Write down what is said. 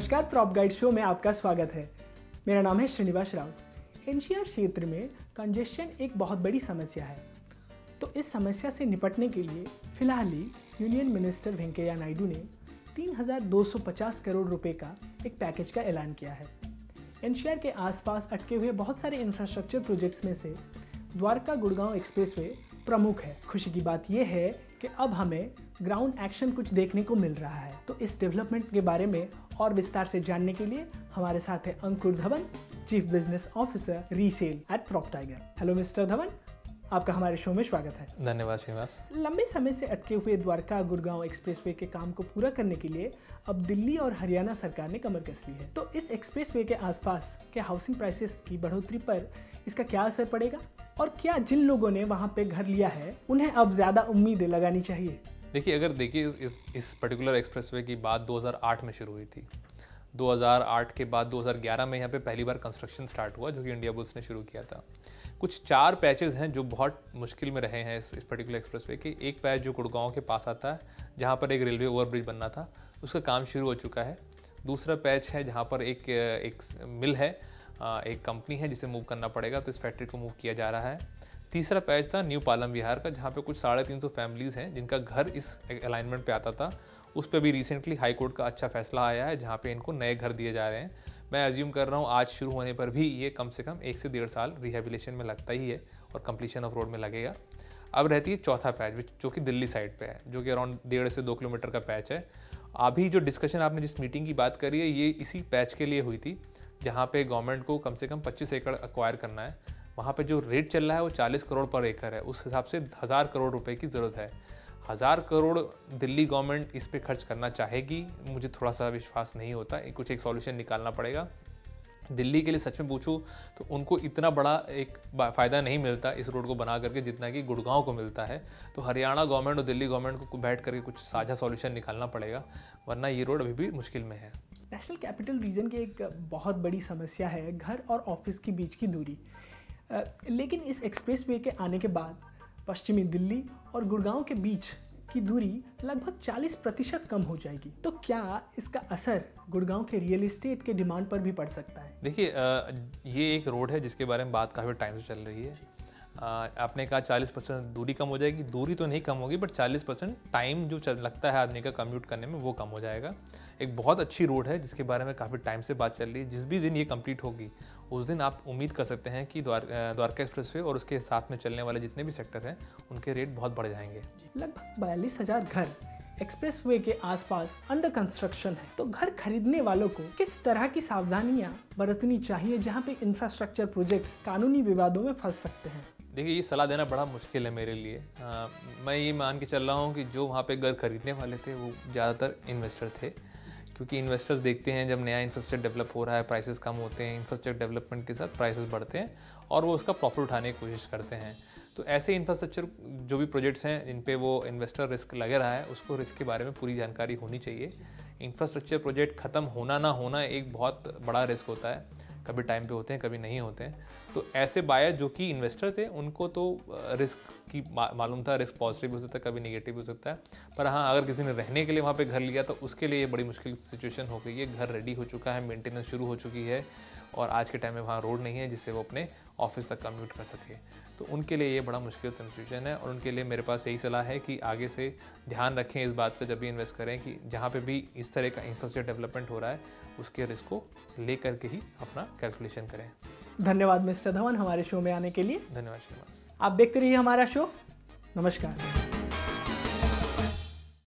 नमस्कार, prop guide show में आपका स्वागत है। मेरा नाम है श्रीनिवास राउत। एनसीआर क्षेत्र में कंजेशन एक बहुत बड़ी समस्या है, तो इस समस्या से निपटने के लिए फिलहाल ही यूनियन मिनिस्टर वेंकैया नायडू ने 3,250 करोड़ रुपए का एक पैकेज का ऐलान किया है। एनसीआर के आसपास अटके हुए बहुत सारे इंफ्रास्ट्रक्चर प्रोजेक्ट्स में से द्वारका गुड़गांव एक्सप्रेसवे प्रमुख है। खुशी की बात यह है कि अब हमें ग्राउंड एक्शन कुछ देखने को मिल रहा है। तो इस डेवलपमेंट के बारे में और विस्तार से जानने के लिए हमारे साथ है Ankur Dhawan, chief business officer resale at PropTiger. Hello mister Dhawan, आपका हमारे शो में स्वागत है। धन्यवाद श्रीनिवास। लंबे समय से अटके हुए द्वारका गुड़गांव एक्सप्रेसवे के काम को पूरा करने के लिए अब दिल्ली और हरियाणा सरकार ने कमर कस ली है। तो इस एक्सप्रेसवे के आसपास के हाउसिंग प्राइसेस की बढ़ोतरी पर इसका क्या असर पड़ेगा और क्या जिन लोगों ने वहां पे घर लिया है उन्हें अब ज्यादा उम्मीदें लगानी चाहिए? देखिए इस पर्टिकुलर एक्सप्रेसवे की बात 2008 में शुरू हुई थी। 2008 के बाद 2011 में यहाँ पे पहली बार कंस्ट्रक्शन स्टार्ट हुआ, जो कि इंडिया बुल्स ने शुरू किया था। कुछ 4 पैचेस हैं जो बहुत मुश्किल में रहे हैं इस पर्टिकुलर एक्सप्रेसवे के। एक पैच जो गुड़गांव के पास आता है, जहाँ पर एक रेलवे ओवरब्रिज बनना था, उसका काम शुरू हो चुका है। दूसरा पैच है जहाँ पर एक मिल है, एक कंपनी है जिसे मूव करना पड़ेगा, तो इस फैक्ट्री को मूव किया जा रहा है। तीसरा पैच था न्यू पालम विहार का, जहाँ पे कुछ 350 फैमिलीज़ हैं जिनका घर इस अलाइनमेंट पे आता था। उस पर भी रिसेंटली हाई कोर्ट का अच्छा फैसला आया है, जहाँ पे इनको नए घर दिए जा रहे हैं। मैं अज्यूम कर रहा हूँ आज शुरू होने पर भी ये कम से कम 1 से 1.5 साल रिहेबिलिटेशन में लगता ही है और कंप्लीशन ऑफ रोड में लगेगा। अब रहती है चौथा पैच, जो कि दिल्ली साइड पे है, जो कि अराउंड 1.5 से 2 किलोमीटर का पैच है। अभी जो डिस्कशन आपने जिस मीटिंग की बात करी है, ये इसी पैच के लिए हुई थी, जहाँ पे गवर्नमेंट को कम से कम 25 एकड़ एक्वायर करना है। वहाँ पे जो रेट चल रहा है वो 40 करोड़ पर एकड़ है। उस हिसाब से 1000 करोड़ रुपए की ज़रूरत है। 1000 करोड़ दिल्ली गवर्नमेंट इस पे खर्च करना चाहेगी, मुझे थोड़ा सा विश्वास नहीं होता। कुछ एक सॉल्यूशन निकालना पड़ेगा। दिल्ली के लिए सच में पूछूं तो उनको इतना बड़ा एक फ़ायदा नहीं मिलता इस रोड को बना करके जितना कि गुड़गांव को मिलता है। तो हरियाणा गवर्नमेंट और दिल्ली गवर्नमेंट को बैठ करके कुछ साझा सॉल्यूशन निकालना पड़ेगा, वरना ये रोड अभी भी मुश्किल में है। नेशनल कैपिटल रीजन की एक बहुत बड़ी समस्या है घर और ऑफिस के बीच की दूरी। लेकिन इस एक्सप्रेसवे के आने के बाद पश्चिमी दिल्ली और गुड़गांव के बीच की दूरी लगभग 40% कम हो जाएगी। तो क्या इसका असर गुड़गांव के रियल एस्टेट के डिमांड पर भी पड़ सकता है? देखिए, ये एक रोड है जिसके बारे में बात काफ़ी टाइम से चल रही है। आपने कहा 40% दूरी कम हो जाएगी। दूरी तो नहीं कम होगी, बट 40% टाइम जो लगता है आदमी का कम्यूट करने में, वो कम हो जाएगा। एक बहुत अच्छी रोड है जिसके बारे में काफ़ी टाइम से बात चल रही है। जिस भी दिन ये कंप्लीट होगी उस दिन आप उम्मीद कर सकते हैं कि द्वारका एक्सप्रेसवे और उसके साथ में चलने वाले जितने भी सेक्टर हैं उनके रेट बहुत बढ़ जाएंगे। लगभग 42,000 घर एक्सप्रेसवे के आसपास अंडर कंस्ट्रक्शन है। तो घर खरीदने वालों को किस तरह की सावधानियां बरतनी चाहिए जहां पे इंफ्रास्ट्रक्चर प्रोजेक्ट्स कानूनी विवादों में फंस सकते हैं? देखिए, ये सलाह देना बड़ा मुश्किल है मेरे लिए। मैं ये मान के चल रहा हूँ कि जो वहाँ पे घर खरीदने वाले थे वो ज़्यादातर इन्वेस्टर थे, क्योंकि इन्वेस्टर्स देखते हैं जब नया इंफ्रास्ट्रक्चर डेवलप हो रहा है, प्राइसेस कम होते हैं, इंफ्रास्ट्रक्चर डेवलपमेंट के साथ प्राइसेस बढ़ते हैं और वो उसका प्रॉफिट उठाने की कोशिश करते हैं। तो ऐसे इंफ्रास्ट्रक्चर जो भी प्रोजेक्ट्स हैं जिन पे वो इन्वेस्टर रिस्क लगे रहा है, उसको रिस्क के बारे में पूरी जानकारी होनी चाहिए। इंफ्रास्ट्रक्चर प्रोजेक्ट ख़त्म होना ना होना एक बहुत बड़ा रिस्क होता है। कभी टाइम पे होते हैं, कभी नहीं होते हैं। तो ऐसे बायर जो कि इन्वेस्टर थे उनको तो रिस्क की मालूम था, रिस्क पॉजिटिव भी हो सकता है, कभी नेगेटिव भी हो सकता है। पर हाँ, अगर किसी ने रहने के लिए वहाँ पे घर लिया तो उसके लिए ये बड़ी मुश्किल सिचुएशन हो गई है। घर रेडी हो चुका है, मेंटेनेंस शुरू हो चुकी है और आज के टाइम में वहाँ रोड नहीं है जिससे वो अपने ऑफिस तक कम्यूट कर सके। तो उनके लिए ये बड़ा मुश्किल सिचुएशन है और उनके लिए मेरे पास यही सलाह है कि आगे से ध्यान रखें इस बात का जब भी इन्वेस्ट करें कि जहाँ पे भी इस तरह का इंफ्रास्ट्रक्चर डेवलपमेंट हो रहा है उसके रिस्क को ले करके ही अपना कैलकुलेशन करें। धन्यवाद मिस्टर धवन हमारे शो में आने के लिए। धन्यवाद श्रीनिवास। आप देखते रहिए हमारा शो। नमस्कार।